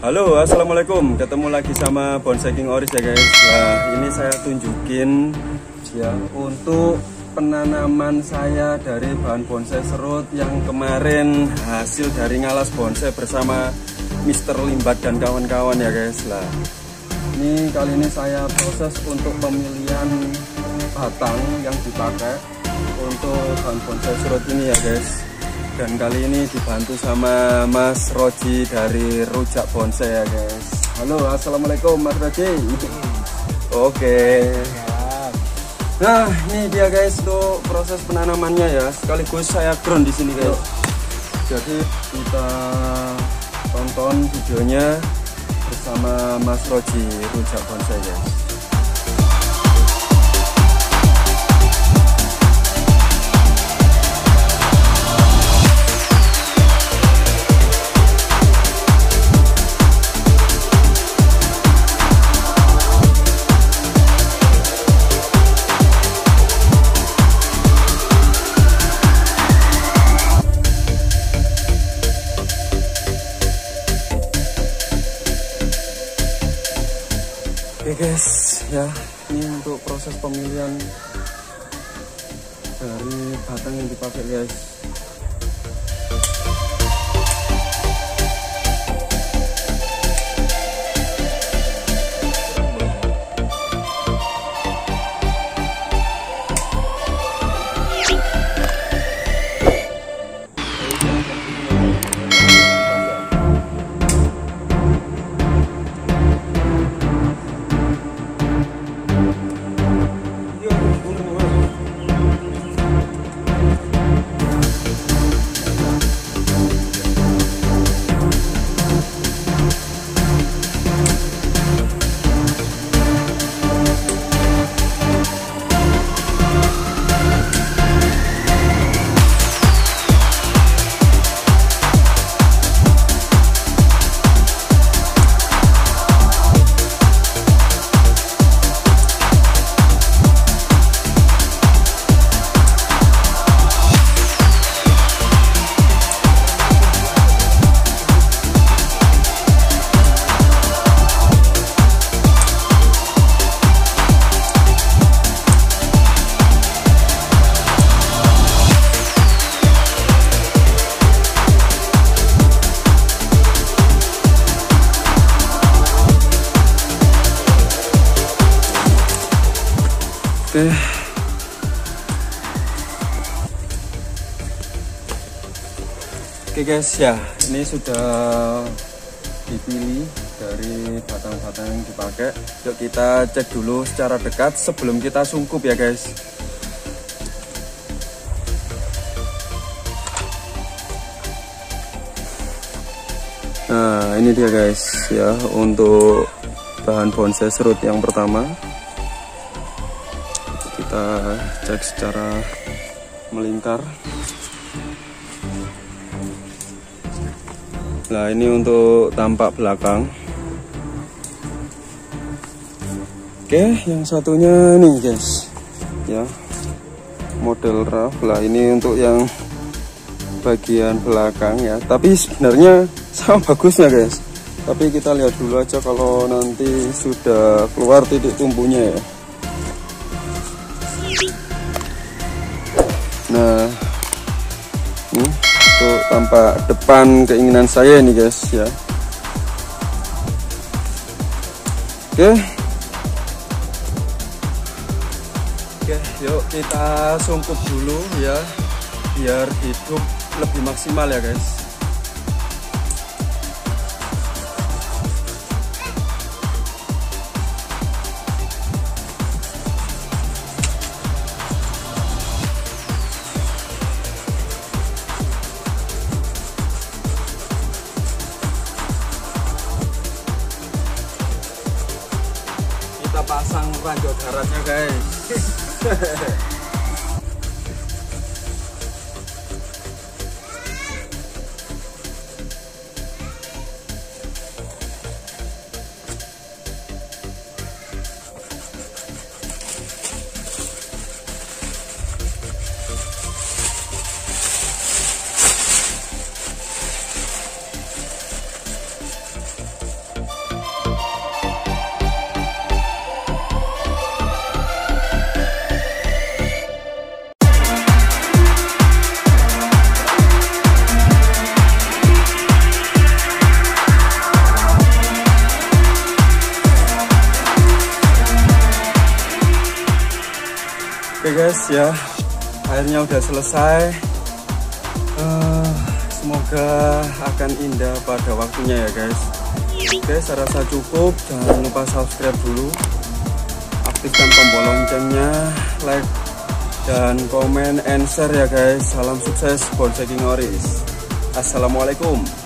Halo, assalamualaikum. Ketemu lagi sama Bonsai King Oris ya guys. Nah, ini saya tunjukin ya untuk penanaman saya dari bahan bonsai serut yang kemarin hasil dari ngalas bonsai bersama Mr. Limbat dan kawan-kawan ya guys. Lah, ini kali ini saya proses untuk pemilihan batang yang dipakai untuk bahan bonsai serut ini ya guys. Dan kali ini dibantu sama Mas Roji dari Rujak Bonsai ya guys. Halo, assalamualaikum Mas Roji. Oke. Nah, ini dia guys untuk proses penanamannya ya. Sekaligus saya ground di sini guys. Jadi kita tonton videonya bersama Mas Roji Rujak Bonsai guys. Oke guys, ya ini untuk proses pemilihan dari batang yang dipakai guys. Oke guys ya, ini sudah dipilih dari batang-batang yang dipakai. Yuk kita cek dulu secara dekat sebelum kita sungkup ya guys. Nah ini dia guys ya, untuk bahan bonsai serut yang pertama. Kita cek secara melingkar. Nah ini untuk tampak belakang. Oke, yang satunya nih guys ya, model rough. Lah ini untuk yang bagian belakang ya, tapi sebenarnya sama bagusnya guys. Tapi kita lihat dulu aja kalau nanti sudah keluar titik tumbuhnya ya. Nah ini untuk tampak depan keinginan saya ini guys ya. Oke, yuk kita sungkup dulu ya, biar hidup lebih maksimal ya guys. Pasang ranjau daratnya guys. guys ya, airnya udah selesai. Semoga akan indah pada waktunya ya guys. Oke, saya rasa cukup. Jangan lupa subscribe dulu, aktifkan tombol loncengnya, like dan komen and share ya guys. Salam sukses Bonsai King Oris. Assalamualaikum.